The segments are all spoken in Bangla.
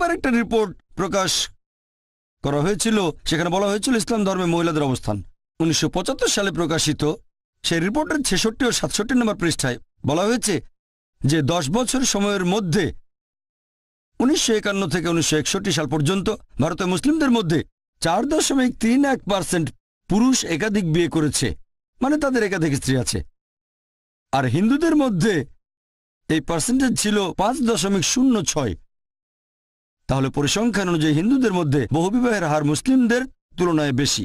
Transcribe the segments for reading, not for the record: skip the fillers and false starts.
একবার একটা রিপোর্ট প্রকাশ করা হয়েছিল, সেখানে বলা হয়েছিল ইসলাম ধর্মে মহিলাদের অবস্থান 1975 সালে প্রকাশিত। সেই রিপোর্টের 66 ও 67 নম্বর পৃষ্ঠায় বলা হয়েছে যে 10 বছর সময়ের মধ্যে 1951 থেকে 1961 সাল পর্যন্ত ভারতের মুসলিমদের মধ্যে 4.31% পুরুষ একাধিক বিয়ে করেছে, মানে তাদের একাধিক স্ত্রী আছে। আর হিন্দুদের মধ্যে এই পার্সেন্টেজ ছিল 5.06। তাহলে পরিসংখ্যান অনুযায়ী হিন্দুদের মধ্যে বহুবিবাহের হার মুসলিমদের তুলনায় বেশি।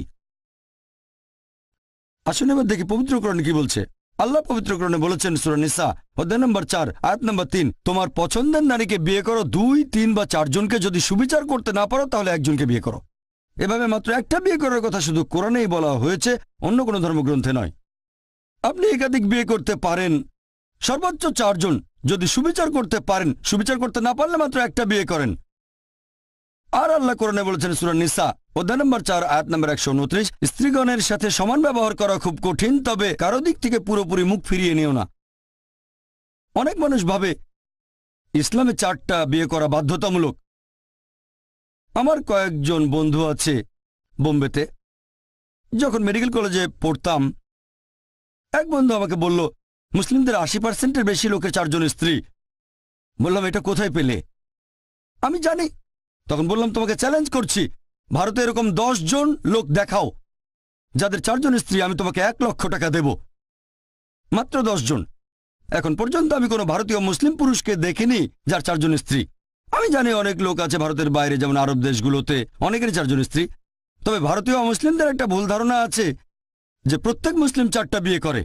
আসুন এবার দেখি পবিত্র কোরআন কি বলছে। আল্লাহ পবিত্র কোরআনে বলেছেন সূরা নিসা অধ্যায় নম্বর 4 আয়াত নম্বর 3, তোমার পছন্দের নারীকে বিয়ে করো 2, 3 বা 4 জনকে, যদি সুবিচার করতে না পারো তাহলে একজনকে বিয়ে করো। এভাবে মাত্র একটা বিয়ে করার কথা শুধু কোরআনেই বলা হয়েছে, অন্য কোনো ধর্মগ্রন্থে নয়। আপনি একাধিক বিয়ে করতে পারেন, সর্বোচ্চ 4 জন, যদি সুবিচার করতে পারেন। সুবিচার করতে না পারলে মাত্র একটা বিয়ে করেন। আর আল্লাহ কোরআনে বলেছেন সূরা নিসা অধ্যায় নম্বর 4 আয়াত নম্বর 129, স্ত্রীগণের সাথে সমান ব্যবহার করা খুব কঠিন, তবে কারো দিক থেকে পুরোপুরি মুখ ফিরিয়ে নিও না। অনেক মানুষ ভাবে ইসলামে 4টা বিয়ে করা বাধ্যতামূলক। আমার কয়েকজন বন্ধু আছে বোম্বেতে। যখন মেডিকেল কলেজে পড়তাম, এক বন্ধু আমাকে বলল মুসলিমদের 80%-এর বেশি লোকের 4 জন স্ত্রী। বললাম এটা কোথায় পেলে? আমি জানি। তখন বললাম তোমাকে চ্যালেঞ্জ করছি, ভারতে এরকম 10 জন লোক দেখাও যাদের 4 জন স্ত্রী, আমি তোমাকে 1 লক্ষ টাকা দেব। মাত্র 10 জন। এখন পর্যন্ত আমি কোনো ভারতীয় মুসলিম পুরুষকে দেখিনি যার 4 জন স্ত্রী। আমি জানি অনেক লোক আছে ভারতের বাইরে, যেমন আরব দেশগুলোতে, অনেকেরই 4 জন স্ত্রী। তবে ভারতীয় মুসলিমদের একটা ভুল ধারণা আছে যে প্রত্যেক মুসলিম 4টা বিয়ে করে।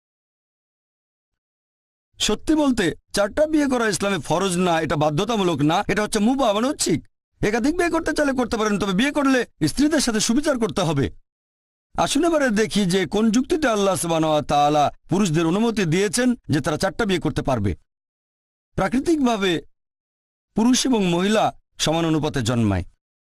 সত্যি বলতে 4টা বিয়ে করা ইসলামে ফরজ না, এটা বাধ্যতামূলক না, এটা হচ্ছে মুবাহ, মানে ঐচ্ছিক। একাধিক বিয়ে করতে চাইলে করতে পারেন, তবে বিয়ে করলে স্ত্রীদের সাথে সুবিচার করতে হবে। আসুন এবারে দেখি যে কোন যুক্তিতে আল্লাহ সুবহানাহু ওয়া তাআলা পুরুষদের অনুমতি দিয়েছেন যে তারা 4টা বিয়ে করতে পারবে। প্রাকৃতিকভাবে পুরুষ এবং মহিলা সমান অনুপাতে জন্মায়,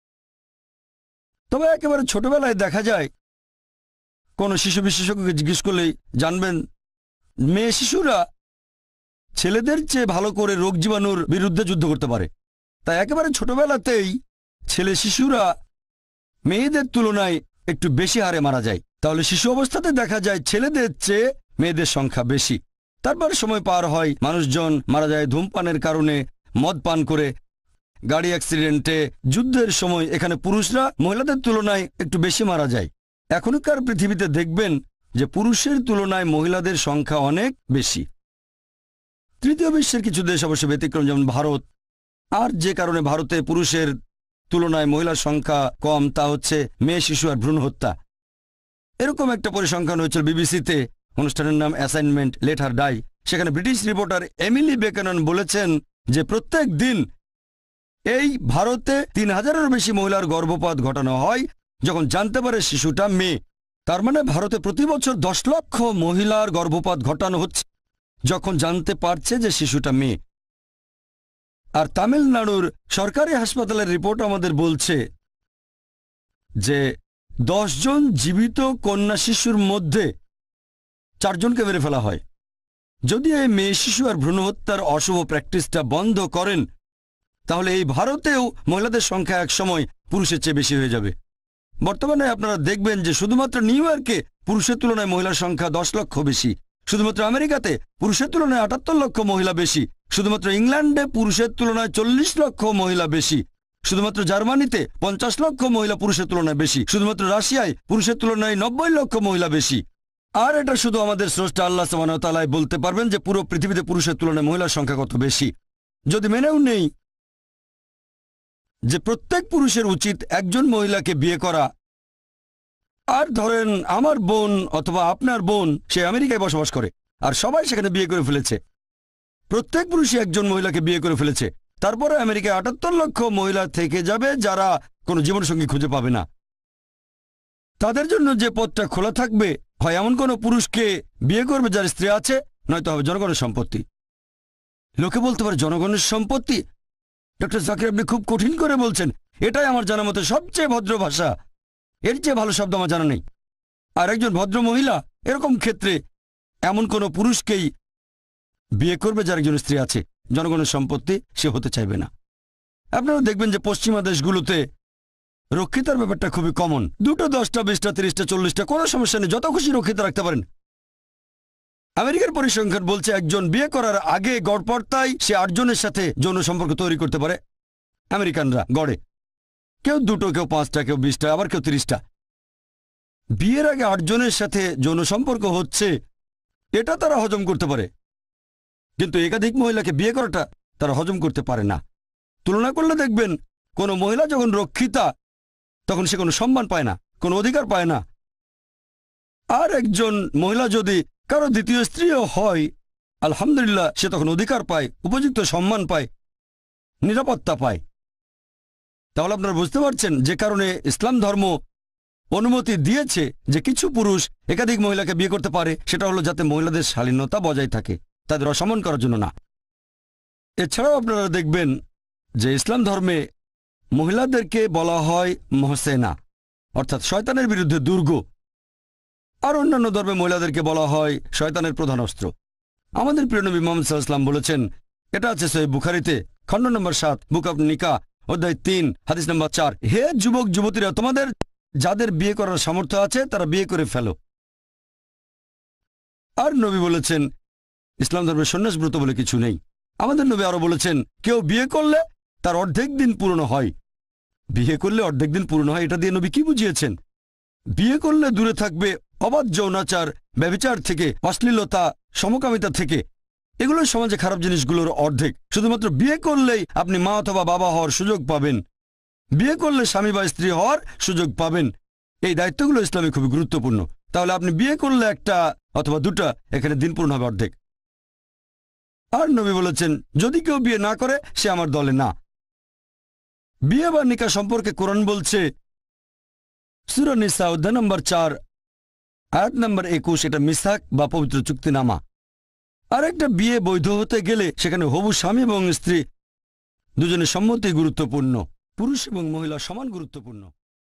তবে একেবারে ছোটবেলায় দেখা যায়, কোন শিশু বিশেষজ্ঞকে জিজ্ঞেস করলেই জানবেন, মেয়ে শিশুরা ছেলেদের চেয়ে ভালো করে রোগ জীবাণুর বিরুদ্ধে যুদ্ধ করতে পারে। তাই একেবারে ছোটবেলাতেই ছেলে শিশুরা মেয়েদের তুলনায় একটু বেশি হারে মারা যায়। তাহলে শিশু অবস্থাতে দেখা যায় ছেলেদের চেয়ে মেয়েদের সংখ্যা বেশি। তারপর সময় পার হয়, মানুষজন মারা যায় ধূমপানের কারণে, মদ পান করে, গাড়ি অ্যাক্সিডেন্টে, যুদ্ধের সময়। এখানে পুরুষরা মহিলাদের তুলনায় একটু বেশি মারা যায়। এখনকার পৃথিবীতে দেখবেন যে পুরুষের তুলনায় মহিলাদের সংখ্যা অনেক বেশি। তৃতীয় বিশ্বের কিছু দেশ অবশ্য ব্যতিক্রম, যেমন ভারত। আর যে কারণে ভারতে পুরুষের তুলনায় মহিলার সংখ্যা কম, তা হচ্ছে মেয়ে শিশু আর ভ্রূণ হত্যা। এরকম একটা পরিসংখ্যান হয়েছিল বিবিসিতে, অনুষ্ঠানের নাম অ্যাসাইনমেন্ট লেট হার ডাই। সেখানে ব্রিটিশ রিপোর্টার এমিলি বেকেনন বলেছেন যে প্রত্যেক দিন এই ভারতে 3000-এরও বেশি মহিলার গর্ভপাত ঘটানো হয় যখন জানতে পারে শিশুটা মেয়ে। তার মানে ভারতে প্রতি বছর 10 লক্ষ মহিলার গর্ভপাত ঘটানো হচ্ছে যখন জানতে পারছে যে শিশুটা মেয়ে। আর তামিলনাড়ুর সরকারি হাসপাতালের রিপোর্ট আমাদের বলছে যে 10 জন জীবিত কন্যা শিশুর মধ্যে 4 জনকে মেরে ফেলা হয়। যদি এই মেয়ে শিশু আর ভ্রূণ হত্যার অশুভ প্র্যাকটিসটা বন্ধ করেন, তাহলে এই ভারতেও মহিলাদের সংখ্যা একসময় পুরুষের চেয়ে বেশি হয়ে যাবে। বর্তমানে আপনারা দেখবেন যে শুধুমাত্র নিউ ইয়র্কে পুরুষের তুলনায় মহিলার সংখ্যা 10 লক্ষ বেশি, শুধুমাত্র আমেরিকাতে পুরুষের তুলনায় 78 লক্ষ মহিলা বেশি, শুধুমাত্র ইংল্যান্ডে পুরুষের তুলনায় 40 লক্ষ মহিলা বেশি, শুধুমাত্র জার্মানিতে 50 লক্ষ মহিলা পুরুষের তুলনায় বেশি, শুধুমাত্র রাশিয়ায় পুরুষের তুলনায় 90 লক্ষ মহিলা বেশি। আর এটা শুধু আমাদের স্রষ্টা আল্লাহ সুবহানাহু ওয়া তাআলাই বলতে পারবেন যে পুরো পৃথিবীতে পুরুষের তুলনায় মহিলার সংখ্যা কত বেশি। যদি মেনেও নেই যে প্রত্যেক পুরুষের উচিত একজন মহিলাকে বিয়ে করা, আর ধরেন আমার বোন অথবা আপনার বোন সে আমেরিকায় বসবাস করে আর সবাই সেখানে বিয়ে করে ফেলেছে, প্রত্যেক পুরুষই একজন মহিলাকে বিয়ে করে ফেলেছে, তারপরে আমেরিকায় 78 লক্ষ মহিলা থেকে যাবে যারা কোনো জীবনসঙ্গী খুঁজে পাবে না। তাদের জন্য যে পথটা খোলা থাকবে, হয় এমন কোনো পুরুষকে বিয়ে করবে যার স্ত্রী আছে, নয়তো হবে জনগণের সম্পত্তি। লোকে বলতে পারে জনগণের সম্পত্তি, ডক্টর জাকির আপনি খুব কঠিন করে বলছেন। এটাই আমার জানা মতে সবচেয়ে ভদ্র ভাষা, এর চেয়ে ভালো শব্দ আমার জানা নেই। আর একজন ভদ্র মহিলা এরকম ক্ষেত্রে এমন কোনো পুরুষকেই বিয়ে করবে যার একজন স্ত্রী আছে, জনগণের সম্পত্তি সে হতে চাইবে না। আপনারা দেখবেন যে পশ্চিমা দেশগুলোতে রক্ষিতার ব্যাপারটা খুবই কমন। 2টো 10টা 20টা 30টা 40টা কোনো সমস্যা নেই, যত খুশি রক্ষিতা রাখতে পারেন। আমেরিকার পরিসংখ্যান বলছে একজন বিয়ে করার আগে গড়পড়তায় সে 8 জনের সাথে যৌন সম্পর্ক তৈরি করতে পারে। আমেরিকানরা গড়ে কেউ 2টো, কেউ 5টা, কেউ 20টা, আবার কেউ 30টা। বিয়ের আগে 8 জনের সাথে যৌন সম্পর্ক হচ্ছে, এটা তারা হজম করতে পারে, কিন্তু একাধিক মহিলাকে বিয়ে করাটা তারা হজম করতে পারে না। তুলনা করলে দেখবেন কোনো মহিলা যখন রক্ষিতা তখন সে কোনো সম্মান পায় না, কোনো অধিকার পায় না। আর একজন মহিলা যদি কারো দ্বিতীয় স্ত্রীও হয়, আলহামদুলিল্লাহ, সে তখন অধিকার পায়, উপযুক্ত সম্মান পায়, নিরাপত্তা পায়। তাহলে আপনারা বুঝতে পারছেন যে কারণে ইসলাম ধর্ম অনুমতি দিয়েছে যে কিছু পুরুষ একাধিক মহিলাকে বিয়ে করতে পারে, সেটা হলো যাতে মহিলাদের শালীনতা বজায় থাকে, তাদের অসম্মান করার জন্য না। এছাড়াও আপনারা দেখবেন যে ইসলাম ধর্মে মহিলাদেরকে বলা হয় মহসেনা, অর্থাৎ শয়তানের বিরুদ্ধে দুর্গ। আর অন্যান্য ধর্মে মহিলাদেরকে বলা হয় শয়তানের প্রধান অস্ত্র। আমাদের প্রিয় নবী মুহাম্মদ সাল্লাল্লাহু আলাইহি ওয়াসাল্লাম বলেছেন, এটা আছে সহিহ বুখারীতে, খণ্ড নম্বর 7, বুক অব নিকাহ, অধ্যায় 3, হাদিস নম্বর 4, হে যুবক যুবতীরা, তোমাদের যাদের বিয়ে করার সামর্থ্য আছে তারা বিয়ে করে ফেলো। আর নবী বলেছেন ইসলাম ধর্মের সন্ন্যাসব্রত বলে কিছু নেই। আমাদের নবী আরো বলেছেন, কেউ বিয়ে করলে তার অর্ধেক দিন পূর্ণ হয়। বিয়ে করলে অর্ধেক দিন পূর্ণ হয়, এটা দিয়ে নবী কি বুঝিয়েছেন? বিয়ে করলে দূরে থাকবে অবাধ যৌনাচার, ব্যভিচার থেকে, অশ্লীলতা, সমকামিতা থেকে। এগুলো সমাজে খারাপ জিনিসগুলোর অর্ধেক। শুধুমাত্র বিয়ে করলেই আপনি মা অথবা বাবা হওয়ার সুযোগ পাবেন, বিয়ে করলে স্বামী বা স্ত্রী হওয়ার সুযোগ পাবেন। এই দায়িত্বগুলো ইসলামে খুবই গুরুত্বপূর্ণ। তাহলে আপনি বিয়ে করলে একটা অথবা 2টা, এখানে দিন পূর্ণ হবে অর্ধেক। আর নবী বলেছেন, যদি কেউ বিয়ে না করে সে আমার দলে না। বিয়ে বা নিকাহ সম্পর্কে কোরআন বলছে, সূরা নিসা অধ্যায় নম্বর 4, আয়াত নম্বর 21, এটা মিসাক বা পবিত্র চুক্তিনামা। আর একটা বিয়ে বৈধ হতে গেলে সেখানে হবু স্বামী এবং স্ত্রী দুজনের সম্মতি গুরুত্বপূর্ণ। পুরুষ এবং মহিলা সমান গুরুত্বপূর্ণ।